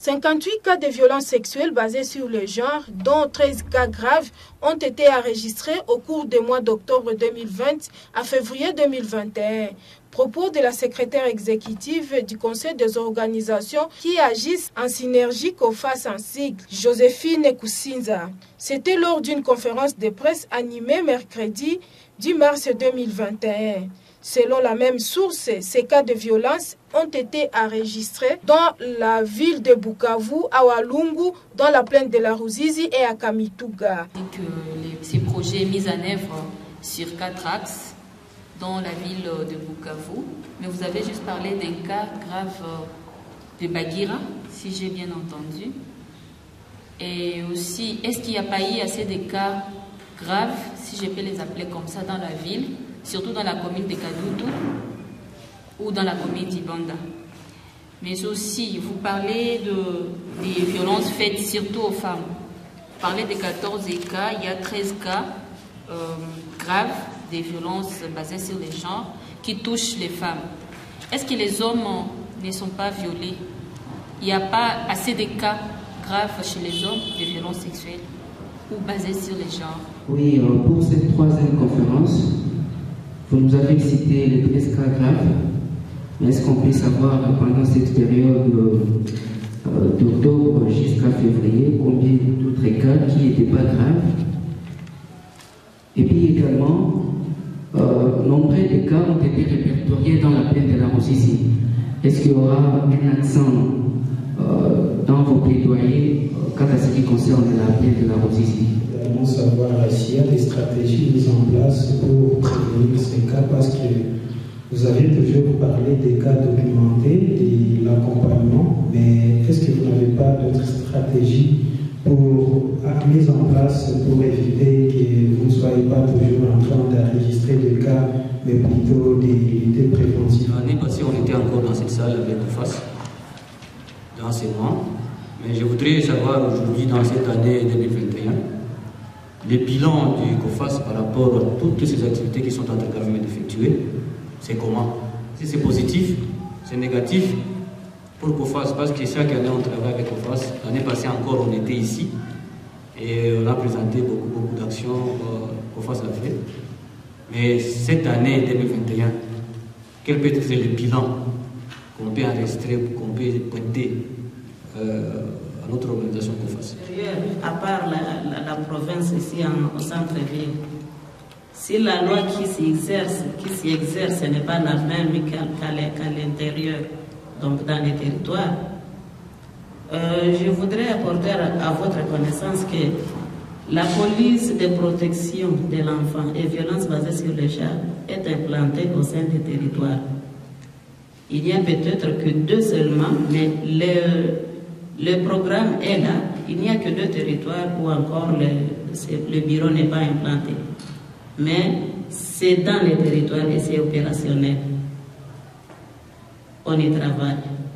58 cas de violences sexuelles basées sur le genre, dont 13 cas graves, ont été enregistrés au cours des mois d'octobre 2020 à février 2021. Propos de la secrétaire exécutive du Conseil des organisations qui agissent en synergie COFAS en sigle, Joséphine Koussinza. C'était lors d'une conférence de presse animée mercredi 10 mars 2021. Selon la même source, ces cas de violence ont été enregistrés dans la ville de Bukavu, à Walungu, dans la plaine de la Ruzizi et à Kamituga. Ces projets mis en œuvre sur 4 axes dans la ville de Bukavu, mais vous avez juste parlé d'un cas grave de Bagira, si j'ai bien entendu. Et aussi, est-ce qu'il n'y a pas eu assez de cas graves, si je peux les appeler comme ça, dans la ville, surtout dans la commune de Kadutu ou dans la commune d'Ibanda? Mais aussi, vous parlez des violences faites surtout aux femmes. Vous parlez de 14 cas, il y a 13 cas graves des violences basées sur les genres qui touchent les femmes. Est-ce que les hommes ne sont pas violés? Il n'y a pas assez de cas graves chez les hommes de violences sexuelles ou basées sur les genres? Oui, pour cette troisième conférence, vous nous avez cité les 13 cas graves, mais est-ce qu'on peut savoir pendant cette période d'octobre jusqu'à février combien d'autres cas qui n'étaient pas graves? Et puis également, nombre de cas ont été répertoriés dans la plaine de la Ruzizi. Est-ce qu'il y aura un accent dans vos plaidoyers quant à ce qui concerne la plaine de la Ruzizi? Également savoir s'il y a des stratégies mises en place pour prévenir ces cas, parce que vous avez toujours parlé des cas documentés, de l'accompagnement, mais est-ce que vous n'avez pas d'autres stratégies mises en place pour éviter que vous ne soyez pas toujours en train d'enregistrer des cas, mais plutôt des luttes préventives? L'année passée, on était encore dans cette salle avec COFAS d'enseignement, mais je voudrais savoir aujourd'hui, dans cette année 2021, le bilan du COFAS par rapport à toutes ces activités qui sont en train d'effectuer, c'est comment? Si c'est positif, c'est négatif pour COFAS, parce que chaque année on travaille avec COFAS. L'année passée encore on était ici et on a présenté beaucoup d'actions, COFAS l'a fait. Mais cette année 2021, quel peut être le bilan qu'on peut enregistrer, qu'on peut pointer à notre organisation COFAS? À part la province ici au centre-ville, si la loi qui s'y exerce n'est pas la même qu'à l'intérieur, donc dans les territoires, je voudrais apporter à votre connaissance que la police de protection de l'enfant et violence basée sur le genre est implantée au sein des territoires. Il n'y a peut-être que 2 seulement, mais le programme est là. Il n'y a que 2 territoires où encore le bureau n'est pas implanté. Mais c'est dans les territoires et c'est opérationnel. On y travaille.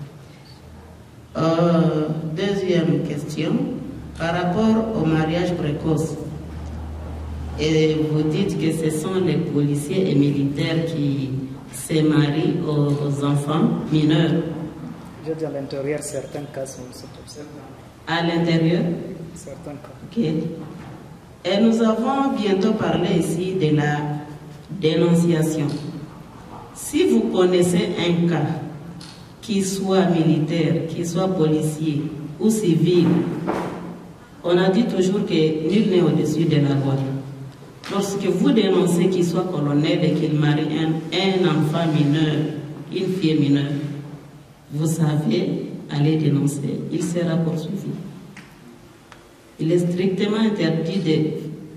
Deuxième question, par rapport au mariage précoce. Et vous dites que ce sont les policiers et militaires qui se marient aux enfants mineurs. Je dis à l'intérieur, certains cas sont observés. À l'intérieur? Certains cas. Ok. Et nous avons bientôt parlé ici de la dénonciation. Si vous connaissez un cas, qui soit militaire, qui soit policier ou civil, on a dit toujours que nul n'est au-dessus de la loi. Lorsque vous dénoncez qu'il soit colonel et qu'il marie un enfant mineur, une fille mineure, vous savez aller dénoncer, il sera poursuivi. Il est strictement interdit de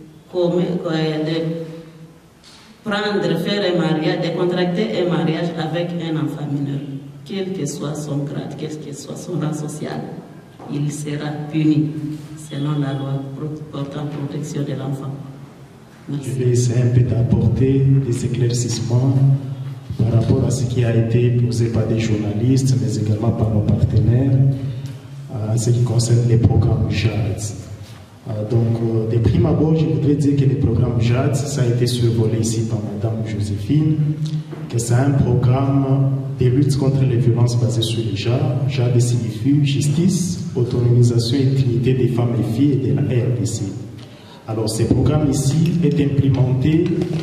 faire un mariage, de contracter un mariage avec un enfant mineur, quel que soit son grade, quel que soit son rang social. Il sera puni selon la loi portant protection de l'enfant. Je vais essayer un peu d'apporter des éclaircissements par rapport à ce qui a été posé par des journalistes, mais également par nos partenaires, en ce qui concerne les programmes JADS. Donc, de prime abord, je voudrais dire que le programme JADS, ça a été survolé ici par Madame Joséphine, que c'est un programme de lutte contre les violences basées sur les genres. JADS signifie justice, autonomisation et dignité des femmes et filles et de la RDC. Alors, ce programme ici est implémenté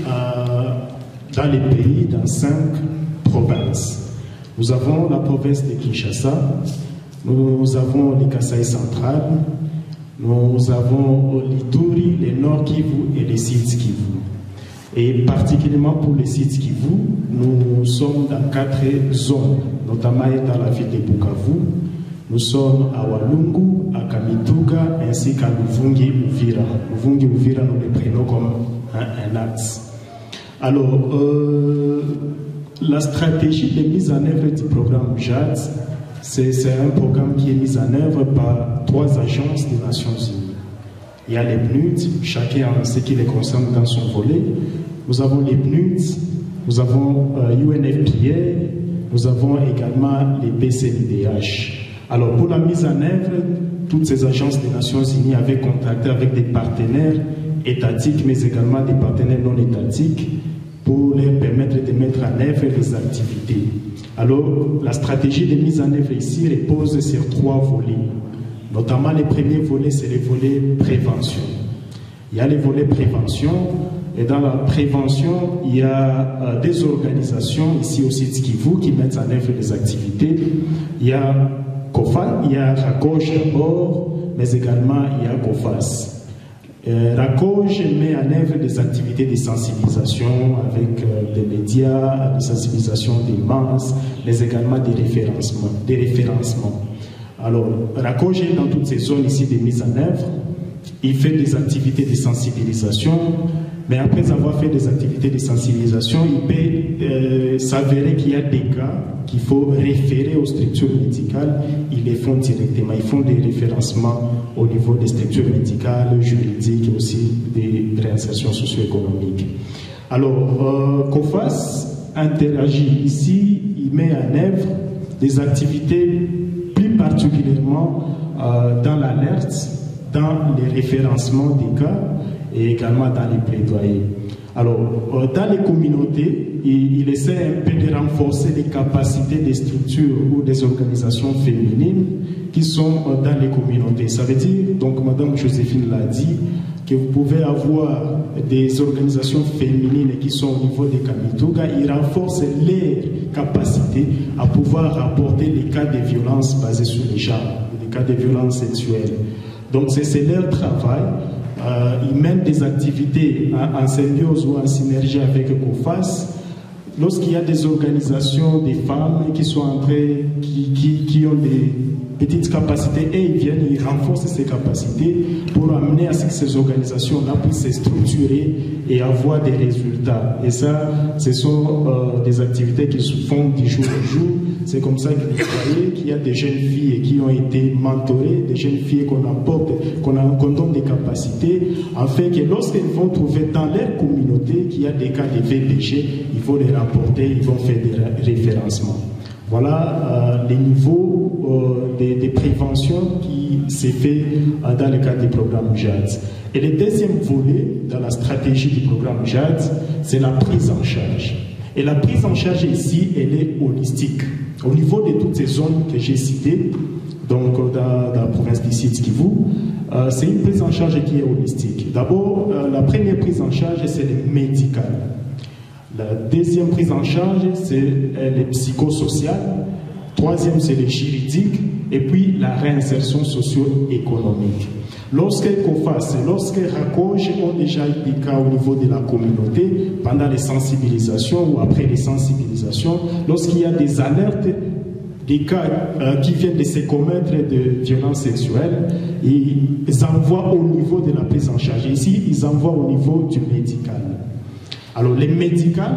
dans les pays, dans 5 provinces. Nous avons la province de Kinshasa, nous avons le Kasaï central, nous avons l'Ituri, le Nord Kivu et le Sud Kivu. Et particulièrement pour le Sud Kivu, nous sommes dans 4 zones, notamment dans la ville de Bukavu. Nous sommes à Walungu, à Kamituga, ainsi qu'à Luvungi Uvira. Luvungi Uvira, nous le prenons comme un axe. Alors, la stratégie de mise en œuvre du programme JAD, c'est un programme qui est mis en œuvre par 3 agences des Nations Unies. Il y a les PNUD, chacun en ce qui les concerne dans son volet. Nous avons les PNUD, nous avons UNFPA, nous avons également les PCLIDH. Alors, pour la mise en œuvre, toutes ces agences des Nations Unies avaient contacté avec des partenaires étatiques, mais également des partenaires non étatiques, pour leur permettre de mettre en œuvre les activités. Alors, la stratégie de mise en œuvre ici repose sur 3 volets. Notamment, le premier volet, c'est le volet prévention. Il y a le volet prévention, et dans la prévention, il y a des organisations, ici au Sud Kivu, qui mettent en œuvre des activités. Il y a COFA, il y a RACOJ d'abord, mais également il y a COFAS. RACOJ met en œuvre des activités de sensibilisation avec des médias, de sensibilisation des masses, mais également des référencements. Alors, RACOJ est dans toutes ces zones ici de mise en œuvre. Il fait des activités de sensibilisation, mais après avoir fait des activités de sensibilisation, il peut s'avérer qu'il y a des cas qu'il faut référer aux structures médicales. Ils les font directement. Ils font des référencements au niveau des structures médicales, juridiques et aussi des réinsertions socio-économiques. Alors, COFAS interagit ici, il met en œuvre des activités plus particulièrement dans l'alerte, dans les référencements des cas et également dans les plaidoyers. Alors, dans les communautés, il essaie un peu de renforcer les capacités des structures ou des organisations féminines qui sont dans les communautés. Ça veut dire, donc Madame Joséphine l'a dit, que vous pouvez avoir des organisations féminines qui sont au niveau des Kamituga, ils renforcent leurs capacités à pouvoir rapporter les cas de violences basées sur les genres, les cas de violences sexuelles. Donc c'est leur travail. Ils mènent des activités en symbiose ou en synergie avec COFAS. Lorsqu'il y a des organisations, des femmes qui sont entrées, qui ont des petites capacités, et ils viennent, ils renforcent ces capacités pour amener à ce que ces organisations-là puissent se structurer et avoir des résultats. Et ça, ce sont des activités qui se font du jour au jour. C'est comme ça que vous voyez qu'il y a des jeunes filles qui ont été mentorées, des jeunes filles qu'on apporte, qu'on donne des capacités, afin que lorsqu'elles vont trouver dans leur communauté qu'il y a des cas de VPG, il faut les rapporter, ils vont faire des référencements. Voilà les niveaux de prévention qui s'est fait dans le cadre du programme JAD. Et le deuxième volet dans la stratégie du programme JAD, c'est la prise en charge. Et la prise en charge ici, elle est holistique. Au niveau de toutes ces zones que j'ai citées, donc dans la province du Sud Kivu, c'est une prise en charge qui est holistique. D'abord, la première prise en charge, c'est le médical. La deuxième prise en charge, c'est le psychosocial. Troisième, c'est le juridique. Et puis, la réinsertion socio-économique. Lorsque COFAS, lorsque RACOJ ont déjà eu des cas au niveau de la communauté, pendant les sensibilisations ou après les sensibilisations, lorsqu'il y a des alertes, des cas qui viennent de se commettre de violences sexuelles, ils envoient au niveau de la prise en charge. Ici, ils envoient au niveau du médical. Alors, les médicales,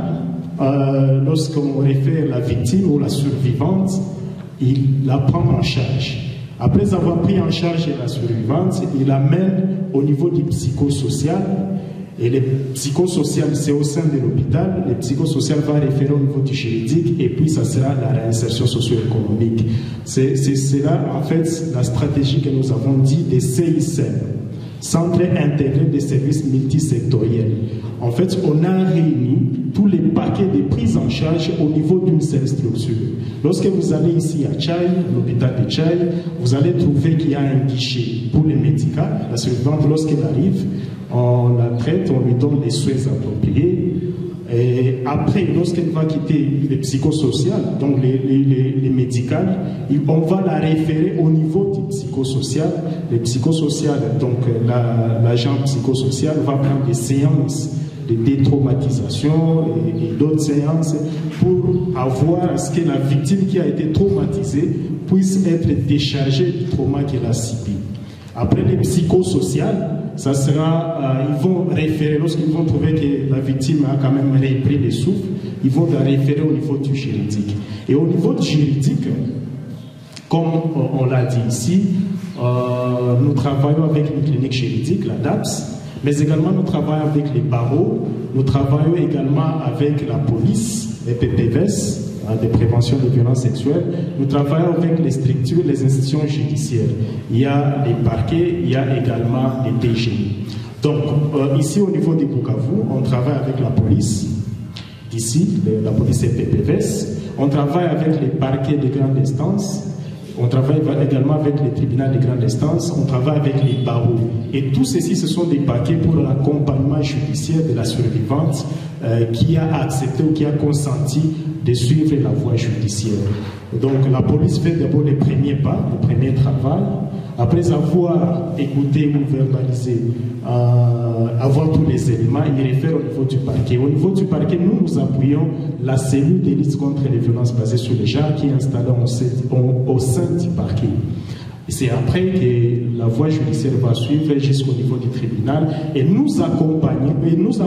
lorsqu'on réfère la victime ou la survivante, il la prend en charge. Après avoir pris en charge la survivante, il l'amène au niveau du psychosocial. Et le psychosocial, c'est au sein de l'hôpital. Le psychosocial va référer au niveau du juridique et puis ça sera la réinsertion socio-économique. C'est là, en fait, la stratégie que nous avons dit des CICM. Centre intégré des services multisectoriels. En fait, on a réuni tous les paquets de prise en charge au niveau d'une seule structure. Lorsque vous allez ici à Tchaï, l'hôpital de Tchaï, vous allez trouver qu'il y a un guichet pour les médicaments. La survivante, lorsqu'elle arrive, on la traite, on lui donne les soins appropriés. Et après, lorsqu'elle va quitter les psychosociales, donc les médicales, on va la référer au niveau du psychosocial. Les psychosociales, donc l'agent psychosocial va prendre des séances de détraumatisation et d'autres séances pour avoir à ce que la victime qui a été traumatisée puisse être déchargée du trauma qu'elle a subi. Après les psychosociales, ça sera, ils vont référer, lorsqu'ils vont trouver que la victime a quand même repris les souffles, ils vont la référer au niveau du juridique. Et au niveau du juridique, comme on l'a dit ici, nous travaillons avec une clinique juridique, la DAPS, mais également nous travaillons avec les barreaux, nous travaillons également avec la police, les PPVS, de prévention des violences sexuelles. Nous travaillons avec les structures, les institutions judiciaires. Il y a les parquets, il y a également les DGI. Donc, ici au niveau de Bukavu, on travaille avec la police, d'ici, la police et PPVS. On travaille avec les parquets de grande instance. On travaille également avec les tribunaux de grande instance, on travaille avec les barreaux. Et tout ceci, ce sont des paquets pour l'accompagnement judiciaire de la survivante qui a accepté ou qui a consenti de suivre la voie judiciaire. Donc la police fait d'abord les premiers pas, le premier travail. Après avoir écouté ou verbalisé, avoir tous les éléments, il réfère au niveau du parquet. Au niveau du parquet, nous appuyons la cellule de lutte contre les violences basées sur les genres qui est installée au sein du parquet. C'est après que la voie judiciaire va suivre jusqu'au niveau du tribunal et nous accompagnons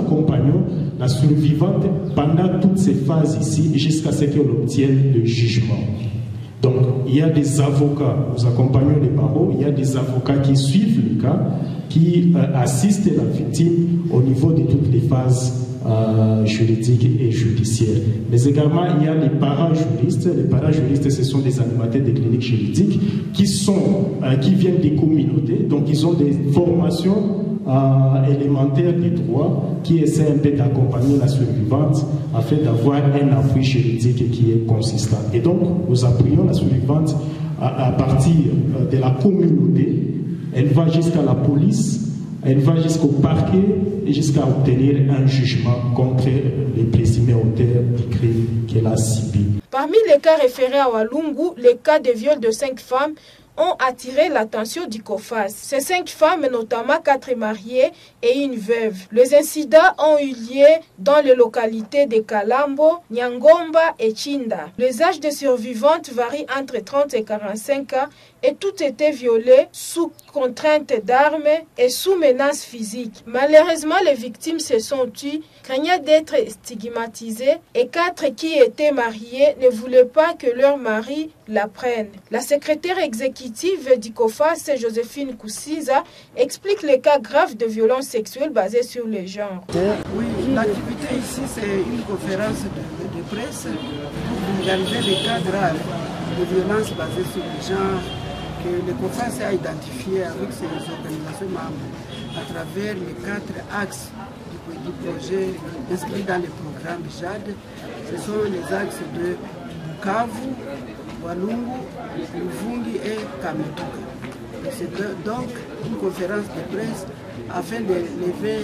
la survivante pendant toutes ces phases ici jusqu'à ce qu'elle obtienne le jugement. Donc, il y a des avocats, nous accompagnons les barreaux, il y a des avocats qui suivent le cas, qui assistent la victime au niveau de toutes les phases juridiques et judiciaires. Mais également, il y a les parajuristes. Les parajuristes, ce sont des animateurs des cliniques juridiques qui viennent des communautés, donc ils ont des formations élémentaires du droit qui essaient un peu d'accompagner la survivante afin d'avoir un appui juridique qui est consistant. Et donc, nous appuyons la survivante à partir de la communauté. Elle va jusqu'à la police, elle va jusqu'au parquet et jusqu'à obtenir un jugement contre les présumés auteurs du crime qu'elle a subi. Parmi les cas référés à Walungu, les cas de viol de 5 femmes ont attiré l'attention du COFAS. Ces 5 femmes, notamment 4 mariées et une veuve. Les incidents ont eu lieu dans les localités de Kalambo, Nyangomba et Chinda. Les âges des survivantes varient entre 30 et 45 ans et toutes étaient violées sous contrainte d'armes et sous menace physique. Malheureusement, les victimes se sont tues, craignant d'être stigmatisées et 4 qui étaient mariées ne voulaient pas que leur mari la prenne. La secrétaire exécutive du COFAS, Joséphine Koussiza, explique les cas graves de violences sexuelles basées sur le genre. Oui, l'activité ici, c'est une conférence de presse pour vulgariser les cas graves de violences basées sur le genre que le COFAS a identifié avec ses organisations membres à travers les 4 axes du projet inscrits dans le programme JAD. Ce sont les axes de Bukavu, Walungu, Luvungi et Kamituka. C'est donc une conférence de presse afin de lever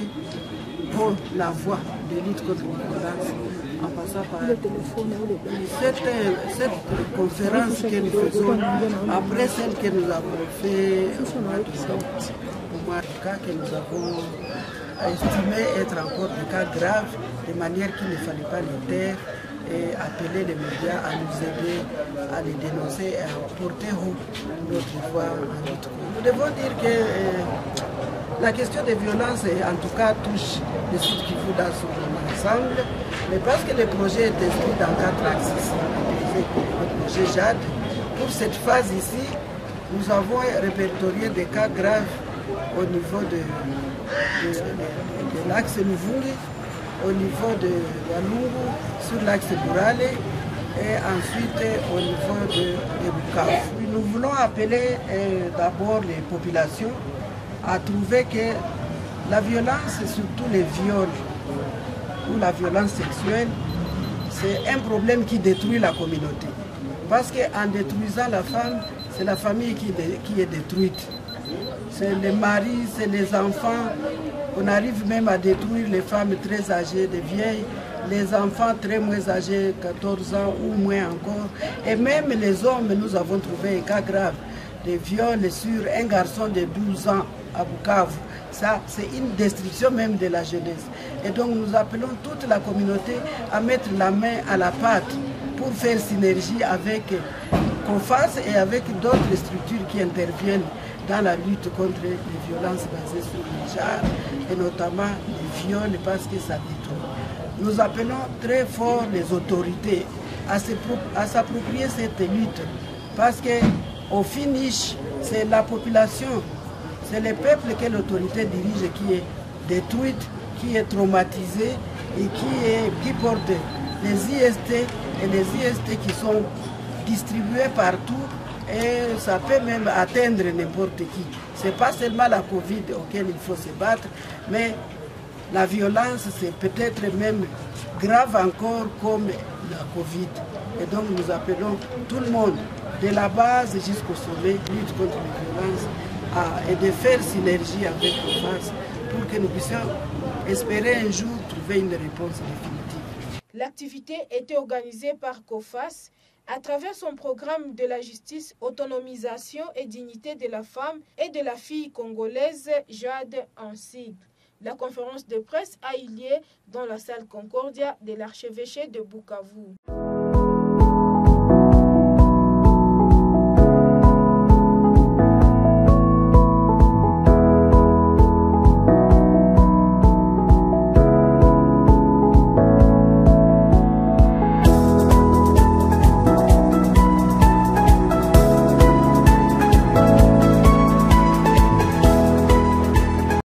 la voix de lutte contre la violence en passant par cette conférence que nous faisons après celle que nous avons fait au mois de cas que nous avons estimé être encore des cas graves de manière qu'il ne fallait pas les taire et appeler les médias à nous aider à les dénoncer et à porter haut notre voix en lutte. Nous devons dire que la question des violences, en tout cas, touche le Sud Kivu dans son ensemble, mais parce que le projet est inscrit dans 4 axes, le projet JAD, pour cette phase ici, nous avons répertorié des cas graves au niveau de l'axe Luvungi, au niveau de Walungu, sur l'axe Burale et ensuite au niveau de Bukavu. Nous voulons appeler d'abord les populations a trouvé que la violence, surtout les viols ou la violence sexuelle, c'est un problème qui détruit la communauté. Parce qu'en détruisant la femme, c'est la famille qui est détruite. C'est les maris, c'est les enfants. On arrive même à détruire les femmes très âgées, des vieilles, les enfants très moins âgés, 14 ans ou moins encore. Et même les hommes, nous avons trouvé un cas grave, des viols sur un garçon de 12 ans à Bukavu. Ça, c'est une destruction même de la jeunesse. Et donc nous appelons toute la communauté à mettre la main à la pâte pour faire synergie avec COFAS et avec d'autres structures qui interviennent dans la lutte contre les violences basées sur le genre et notamment les viols parce que ça détruit. Nous appelons très fort les autorités à s'approprier cette lutte parce qu'au finish, c'est la population, c'est le peuple que l'autorité dirige qui est détruite, qui est traumatisée et qui porte les IST et les IST qui sont distribués partout et ça peut même atteindre n'importe qui. Ce n'est pas seulement la Covid auquel il faut se battre, mais la violence c'est peut-être même grave encore comme la Covid. Et donc nous appelons tout le monde, de la base jusqu'au sommet, lutte contre les violences et de faire synergie avec COFAS pour que nous puissions espérer un jour trouver une réponse définitive. L'activité était organisée par COFAS à travers son programme de la justice, autonomisation et dignité de la femme et de la fille congolaise, JAD en sigle. La conférence de presse a eu lieu dans la salle Concordia de l'archevêché de Bukavu.